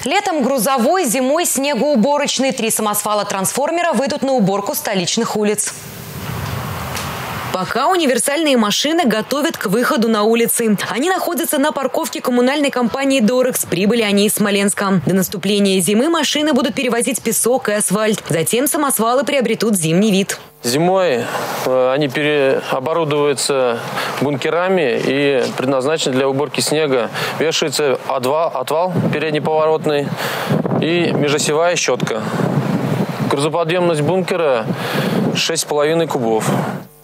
Летом грузовой, зимой снегоуборочный. 3 самосвала-трансформера выйдут на уборку столичных улиц. Пока универсальные машины готовят к выходу на улицы. Они находятся на парковке коммунальной компании «Дорекс». Прибыли они из Смоленска. До наступления зимы машины будут перевозить песок и асфальт. Затем самосвалы приобретут зимний вид. Зимой они оборудуются бункерами и предназначены для уборки снега. Вешается отвал переднеповоротный и межосевая щетка. Грузоподъемность бункера 6,5 кубов.